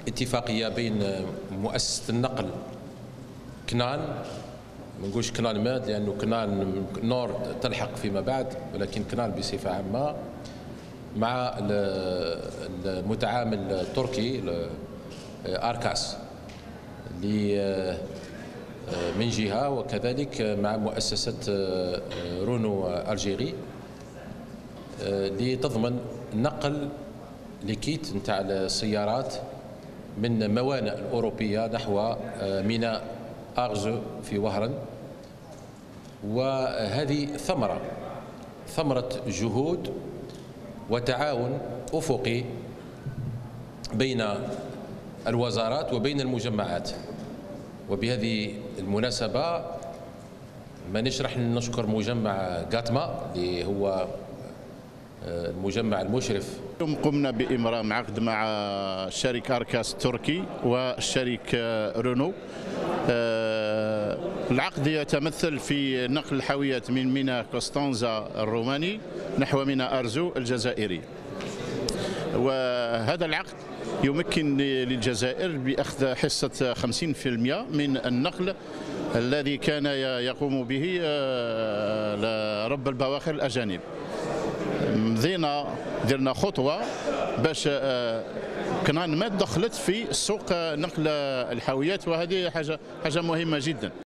اتفاقية بين مؤسسة النقل كنان، ما نقولش كنان ماد لأنه كنان نور تلحق فيما بعد، ولكن كنان بصفة عامة، مع المتعامل التركي أركاس من جهة، وكذلك مع مؤسسة رونو ألجيري لتضمن نقل ليكيت نتاع السيارات من موانئ الأوروبية نحو ميناء أرزو في وهران. وهذه ثمرة جهود وتعاون أفقي بين الوزارات وبين المجمعات. وبهذه المناسبة ما نشرح نشكر مجمع غاتما اللي هو المجمع المشرف. اليوم قمنا بإمرام عقد مع شركة أركاس التركي والشركة رونو. العقد يتمثل في نقل الحاويات من ميناء قسطنطة الروماني نحو ميناء أرزو الجزائري. وهذا العقد يمكن للجزائر بأخذ حصة 50% من النقل الذي كان يقوم به رب البواخر الأجانب. درنا خطوة باش كنان ما دخلت في سوق نقل الحاويات، وهذه حاجة مهمة جدا.